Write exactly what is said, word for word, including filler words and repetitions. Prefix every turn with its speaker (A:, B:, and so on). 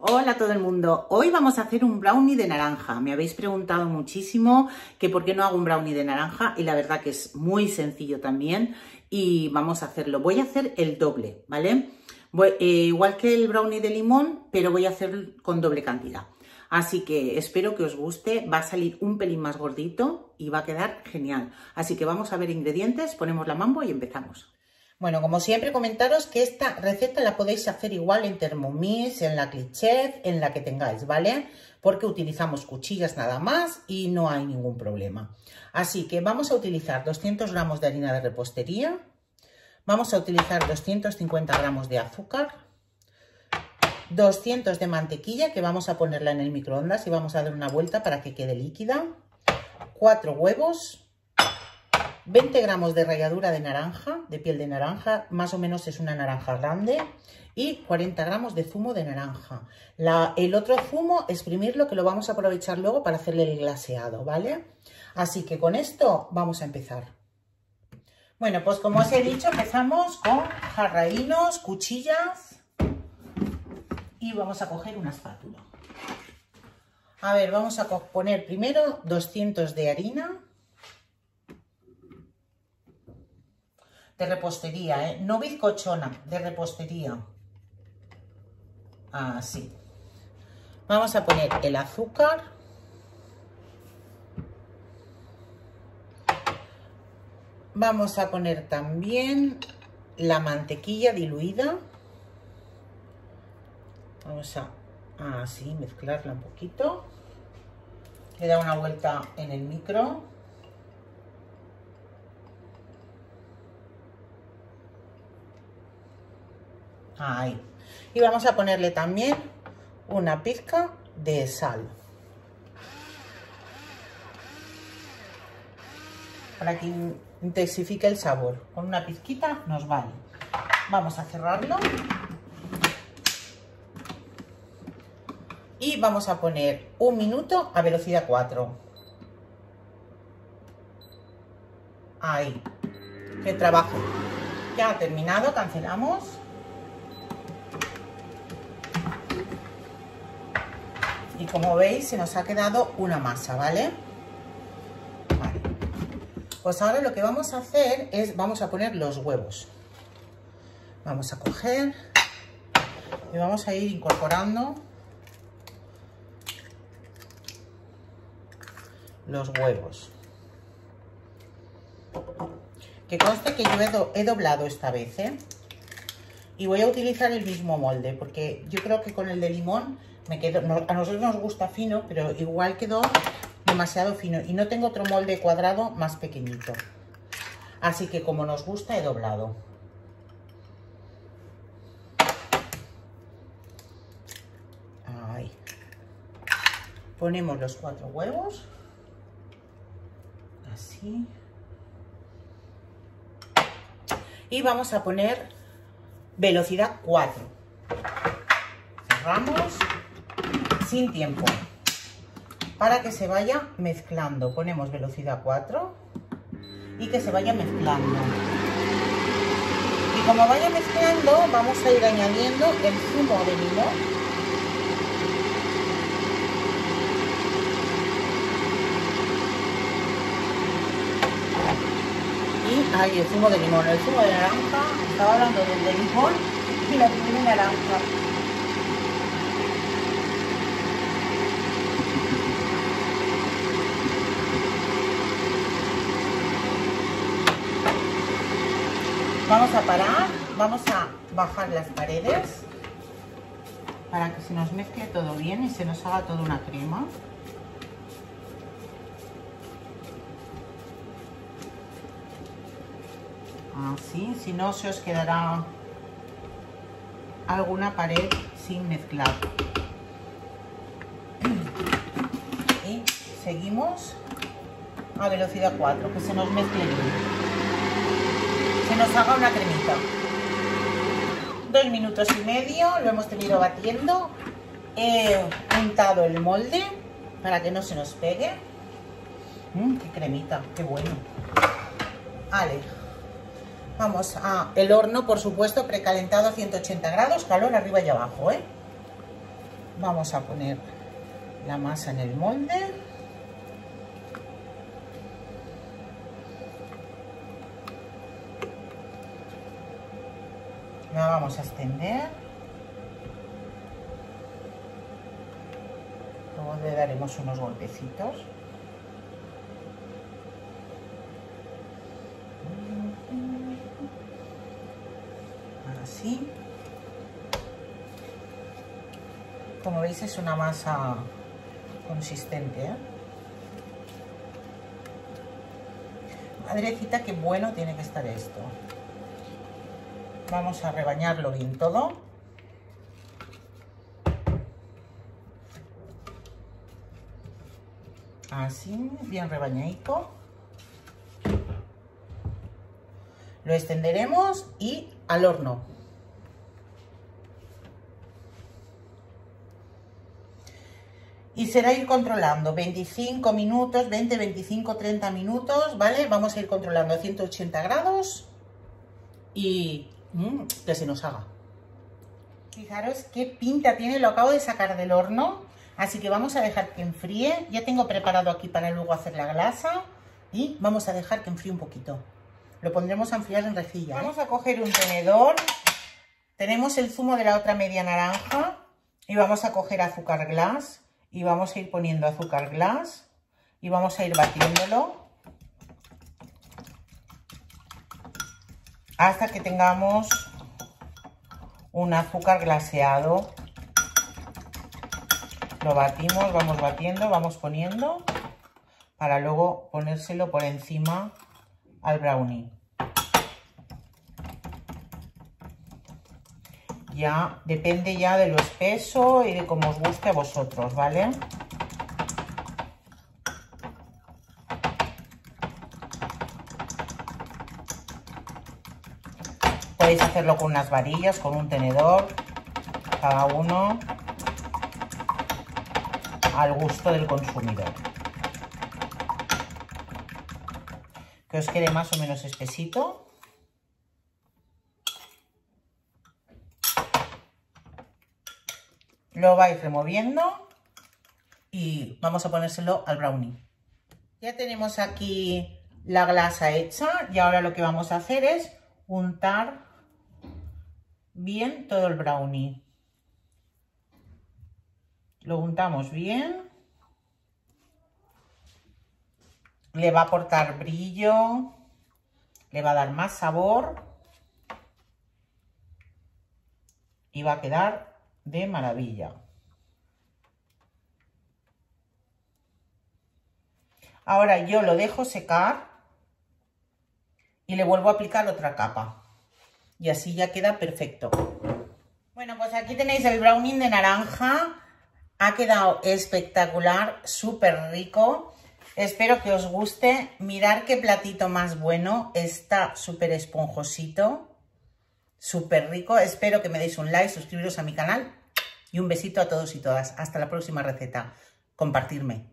A: Hola a todo el mundo, hoy vamos a hacer un brownie de naranja. Me habéis preguntado muchísimo que por qué no hago un brownie de naranja y la verdad que es muy sencillo también y vamos a hacerlo. Voy a hacer el doble, ¿vale? Voy, eh, igual que el brownie de limón, pero voy a hacer con doble cantidad. Así que espero que os guste, va a salir un pelín más gordito y va a quedar genial. Así que vamos a ver ingredientes, ponemos la mambo y empezamos. Bueno, como siempre comentaros que esta receta la podéis hacer igual en Thermomix, en la ClickChef, en la que tengáis, ¿vale? Porque utilizamos cuchillas nada más y no hay ningún problema. Así que vamos a utilizar doscientos gramos de harina de repostería, vamos a utilizar doscientos cincuenta gramos de azúcar, doscientos de mantequilla que vamos a ponerla en el microondas y vamos a dar una vuelta para que quede líquida, cuatro huevos, veinte gramos de ralladura de naranja, de piel de naranja, más o menos es una naranja grande, y cuarenta gramos de zumo de naranja. La, el otro zumo, exprimirlo, que lo vamos a aprovechar luego para hacerle el glaseado, ¿vale? Así que con esto vamos a empezar. Bueno, pues como os he dicho, empezamos con jarraínos, cuchillas y vamos a coger una espátula. A ver, vamos a poner primero doscientos de harina. De repostería, ¿eh? No bizcochona, de repostería. Así. Vamos a poner el azúcar. Vamos a poner también la mantequilla diluida. Vamos a así mezclarla un poquito. Le da una vuelta en el micro. Ahí. Y vamos a ponerle también una pizca de sal para que intensifique el sabor. Con una pizquita nos vale. Vamos a cerrarlo y vamos a poner un minuto a velocidad cuatro. Ahí. ¡Qué trabajo! Ya ha terminado, cancelamos. Y como veis, se nos ha quedado una masa, ¿vale? Vale. Pues ahora lo que vamos a hacer es, vamos a poner los huevos. Vamos a coger y vamos a ir incorporando los huevos. Que conste que yo he, do, he doblado esta vez, ¿eh? Y voy a utilizar el mismo molde, porque yo creo que con el de limón me quedó, no, a nosotros nos gusta fino, pero igual quedó demasiado fino y no tengo otro molde cuadrado más pequeñito. Así que como nos gusta, he doblado. Ahí. Ponemos los cuatro huevos. Así. Y vamos a poner velocidad cuatro. Cerramos. Sin tiempo, para que se vaya mezclando. Ponemos velocidad cuatro y que se vaya mezclando. Y como vaya mezclando, vamos a ir añadiendo el zumo de limón. Y ahí el zumo de limón, el zumo de naranja. Estaba hablando del de limón y la de naranja. Vamos a parar, vamos a bajar las paredes para que se nos mezcle todo bien y se nos haga toda una crema. Así, si no se os quedará alguna pared sin mezclar. Y seguimos a velocidad cuatro, que se nos mezcle bien. Que nos haga una cremita. Dos minutos y medio, lo hemos tenido batiendo. He untado el molde para que no se nos pegue. Mmm, qué cremita, qué bueno. Vale. Vamos a el horno, por supuesto, precalentado a ciento ochenta grados, calor arriba y abajo, ¿eh? Vamos a poner la masa en el molde. La vamos a extender. Luego le daremos unos golpecitos. Así. Como veis, es una masa consistente, ¿eh? Madrecita, qué bueno tiene que estar esto. Vamos a rebañarlo bien todo. Así, bien rebañadito. Lo extenderemos y al horno. Y será ir controlando veinticinco minutos, veinte, veinticinco, treinta minutos, ¿vale? Vamos a ir controlando a ciento ochenta grados y mmm, que se nos haga. Fijaros qué pinta tiene, lo acabo de sacar del horno, así que vamos a dejar que enfríe. Ya tengo preparado aquí para luego hacer la glasa y vamos a dejar que enfríe un poquito. Lo pondremos a enfriar en rejilla. Vamos a coger un tenedor, tenemos el zumo de la otra media naranja y vamos a coger azúcar glass. Y vamos a ir poniendo azúcar glass y vamos a ir batiéndolo hasta que tengamos un azúcar glaseado. Lo batimos, vamos batiendo, vamos poniendo para luego ponérselo por encima al brownie. Ya depende ya de lo espeso y de cómo os guste a vosotros, ¿vale? Podéis hacerlo con unas varillas, con un tenedor, cada uno al gusto del consumidor. Que os quede más o menos espesito. Lo vais removiendo y vamos a ponérselo al brownie. Ya tenemos aquí la glasa hecha y ahora lo que vamos a hacer es untar bien todo el brownie. Lo untamos bien. Le va a aportar brillo, le va a dar más sabor y va a quedar de maravilla. Ahora yo lo dejo secar y le vuelvo a aplicar otra capa y así ya queda perfecto. Bueno, pues aquí tenéis el brownie de naranja. Ha quedado espectacular, súper rico. Espero que os guste. Mirad qué platito más bueno. Está súper esponjosito. Súper rico. Espero que me deis un like, suscribiros a mi canal y un besito a todos y todas. Hasta la próxima receta. Compartirme.